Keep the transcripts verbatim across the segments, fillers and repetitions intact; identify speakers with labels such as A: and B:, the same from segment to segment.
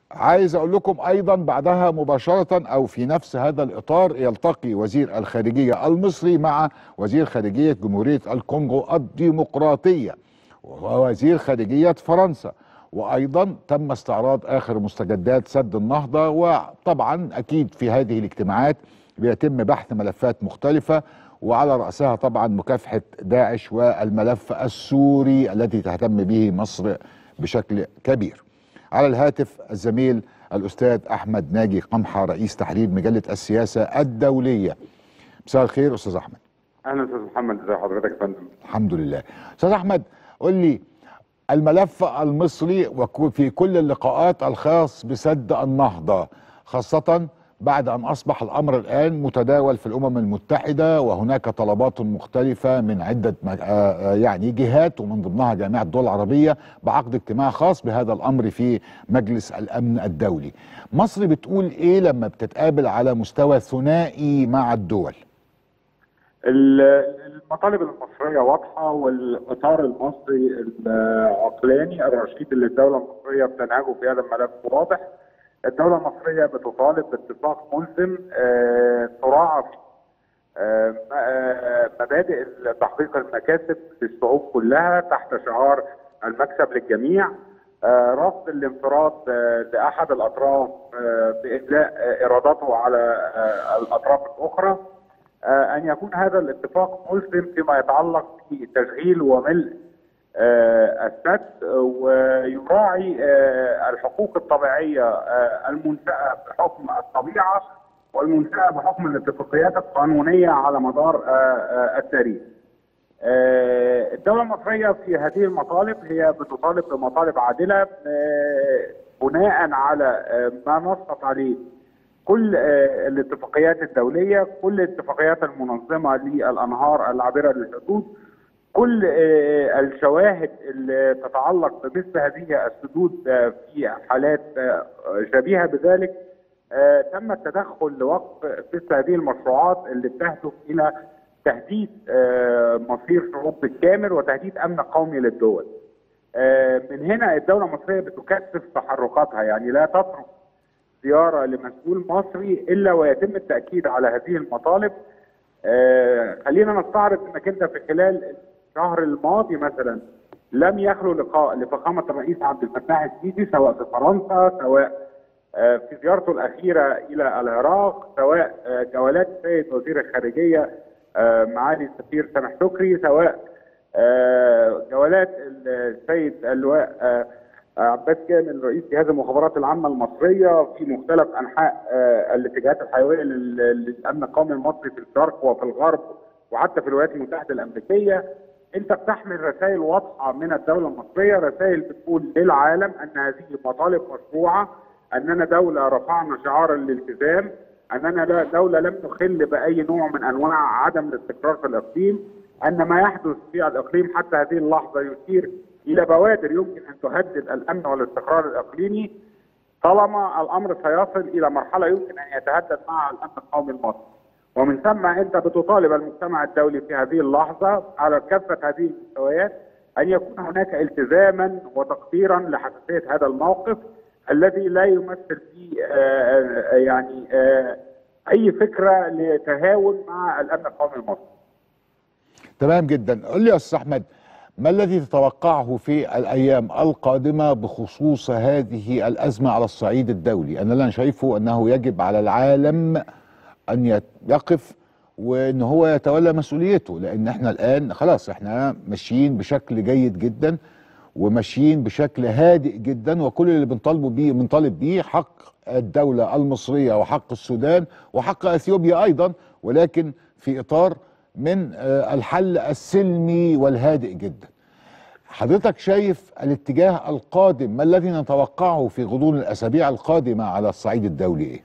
A: عايز اقول لكم ايضا بعدها مباشرة او في نفس هذا الاطار يلتقي وزير الخارجية المصري مع وزير خارجية جمهورية الكونغو الديمقراطية ووزير خارجية فرنسا، وايضا تم استعراض اخر مستجدات سد النهضة. وطبعا اكيد في هذه الاجتماعات بيتم بحث ملفات مختلفة، وعلى رأسها طبعا مكافحة داعش والملف السوري الذي تهتم به مصر بشكل كبير. على الهاتف الزميل الأستاذ أحمد ناجي قمحة رئيس تحرير مجلة السياسة الدولية. مساء الخير أستاذ أحمد.
B: أهلا أستاذ محمد، ازي حضرتك يا فندم؟
A: الحمد لله. أستاذ أحمد، قل لي الملف المصري وفي كل اللقاءات الخاص بسد النهضة، خاصة بعد أن أصبح الأمر الآن متداول في الأمم المتحدة وهناك طلبات مختلفة من عدة يعني جهات ومن ضمنها جامعة الدول العربية بعقد اجتماع خاص بهذا الأمر في مجلس الأمن الدولي. مصر بتقول إيه لما بتتقابل على مستوى ثنائي مع الدول؟
B: المطالب المصرية واضحة، والإطار المصري العقلاني الرشيد اللي الدولة المصرية بتنهجه في هذا الملف واضح. الدولة المصرية بتطالب باتفاق ملزم تراعى فيه مبادئ تحقيق المكاسب للشعوب كلها تحت شعار المكسب للجميع، رفض الانفراد لأحد الأطراف بإدلاء إرادته على الأطراف الأخرى، أن يكون هذا الاتفاق ملزم فيما يتعلق بتشغيل وملء السد، ويراعي الحقوق الطبيعية المنشأة بحكم الطبيعة والمنشأة بحكم الاتفاقيات القانونية على مدار التاريخ. الدولة المصرية في هذه المطالب هي بتطالب بمطالب عادلة بناء على ما نصت عليه كل الاتفاقيات الدولية، كل الاتفاقيات المنظمة للأنهار العابرة للحدود، كل الشواهد اللي تتعلق بمثل هذه السدود في حالات شبيهة بذلك. تم التدخل لوقف مثل هذه المشروعات اللي بتهدف إلى تهديد مصير شعوب بالكامل وتهديد أمن قومي للدول. من هنا الدولة المصرية بتكثف تحركاتها، يعني لا تترك زيارة لمسؤول مصري إلا ويتم التأكيد على هذه المطالب. خلينا نستعرض أنك أنت في خلال الشهر الماضي مثلا لم يخلو لقاء لفخامة الرئيس عبد الفتاح السيسي سواء في فرنسا، سواء في زيارته الأخيرة إلى العراق، سواء جولات السيد وزير الخارجية معالي السفير سامح شكري، سواء جولات السيد اللواء عباس كامل رئيس جهاز المخابرات العامة المصرية في مختلف أنحاء الاتجاهات الحيوية للأمن القومي المصري في الشرق وفي الغرب وحتى في الولايات المتحدة الأمريكية. أنت بتحمل رسائل واضحة من الدولة المصرية، رسائل بتقول للعالم أن هذه مطالب مشروعة، أننا دولة رفعنا شعار الالتزام، أننا دولة لم نخل بأي نوع من أنواع عدم الاستقرار في الإقليم، أن ما يحدث في الإقليم حتى هذه اللحظة يشير إلى بوادر يمكن أن تهدد الأمن والاستقرار الإقليمي طالما الأمر سيصل إلى مرحلة يمكن أن يتهدد معها الأمن القومي المصري. ومن ثم أنت بتطالب المجتمع الدولي في هذه اللحظة على كافة هذه المستويات أن يكون هناك التزاما وتقديرا لحساسية هذا الموقف الذي لا يمثل فيه يعني أي فكرة لتهاون مع الأمن القومي المصري.
A: تمام جدا. قل لي يا أستاذ أحمد، ما الذي تتوقعه في الأيام القادمة بخصوص هذه الأزمة على الصعيد الدولي؟ أنا اللي أنا شايفه أنه يجب على العالم أن يقف وأن هو يتولى مسؤوليته، لأن احنا الآن خلاص احنا ماشيين بشكل جيد جدا وماشيين بشكل هادئ جدا، وكل اللي بنطالبه بيه بنطالب بيه حق الدولة المصرية وحق السودان وحق أثيوبيا أيضا، ولكن في إطار من الحل السلمي والهادئ جدا. حضرتك شايف الاتجاه القادم، ما الذي نتوقعه في غضون الأسابيع القادمة على الصعيد الدولي إيه؟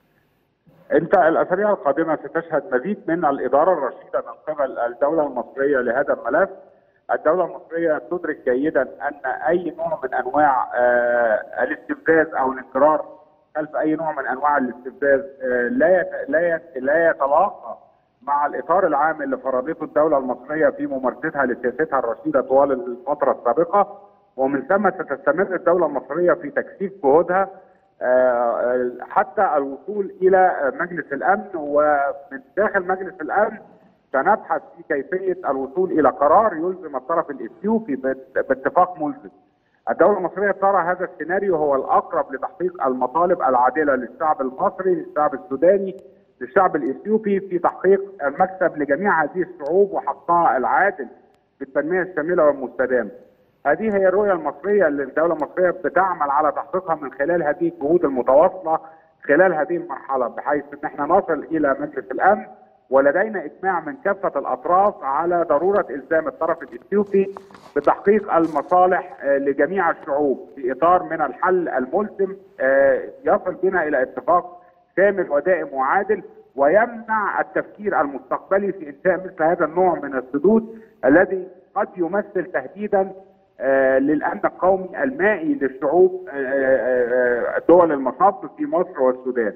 B: انت الأسابيع القادمة ستشهد مزيد من الإدارة الرشيدة من قبل الدولة المصرية لهذا الملف. الدولة المصرية تدرك جيدا أن أي نوع من أنواع الاستفزاز أو الانكرار خلف أي نوع من أنواع الاستفزاز لا لا لا يتلاقى مع الإطار العام اللي فرضته الدولة المصرية في ممارستها لسياستها الرشيدة طوال الفترة السابقة. ومن ثم ستستمر الدولة المصرية في تكثيف جهودها حتى الوصول الى مجلس الامن، ومن داخل مجلس الامن سنبحث في كيفيه الوصول الى قرار يلزم الطرف الاثيوبي باتفاق ملزم. الدوله المصريه ترى هذا السيناريو هو الاقرب لتحقيق المطالب العادله للشعب المصري، للشعب السوداني، للشعب الاثيوبي، في تحقيق المكسب لجميع هذه الشعوب وحقها العادل بالتنميه الشامله والمستدامه. هذه هي الرؤيه المصريه اللي الدوله المصريه بتعمل على تحقيقها من خلال هذه الجهود المتواصله خلال هذه المرحله، بحيث ان احنا نصل الى مجلس الامن ولدينا اجماع من كافه الاطراف على ضروره الزام الطرف الاثيوبي بتحقيق المصالح لجميع الشعوب في اطار من الحل الملزم يصل بنا الى اتفاق شامل ودائم وعادل، ويمنع التفكير المستقبلي في انشاء مثل هذا النوع من السدود الذي قد يمثل تهديدا للامن القومي المائي للشعوب دول المصب في مصر والسودان.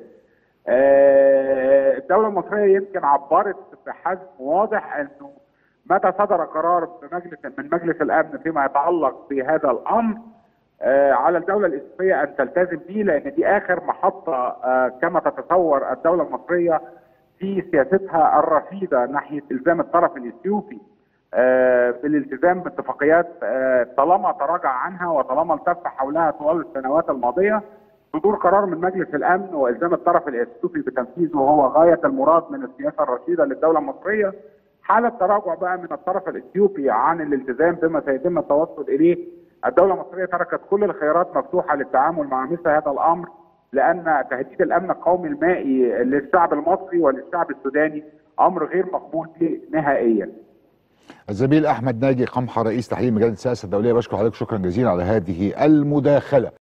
B: الدولة المصرية يمكن عبرت بحجم واضح انه متى صدر قرار بمجلس من مجلس الامن فيما يتعلق بهذا الامر على الدولة الاثيوبية ان تلتزم به، لان دي اخر محطة كما تتصور الدولة المصرية في سياستها الرشيدة ناحية الزام الطرف الاثيوبي بالالتزام باتفاقيات طالما تراجع عنها وطالما التف حولها طوال السنوات الماضيه. صدور قرار من مجلس الامن والزام الطرف الاثيوبي بتنفيذه هو غايه المراد من السياسه الرشيده للدوله المصريه. حاله تراجع بقى من الطرف الاثيوبي عن الالتزام بما سيتم التوصل اليه، الدوله المصريه تركت كل الخيارات مفتوحه للتعامل مع مثل هذا الامر، لان تهديد الامن القومي المائي للشعب المصري وللشعب السوداني امر غير مقبول به نهائيا.
A: الزميل احمد ناجي قمحة رئيس تحرير مجله السياسه الدوليه، بشكر حضرتك شكرا جزيلا على هذه المداخله.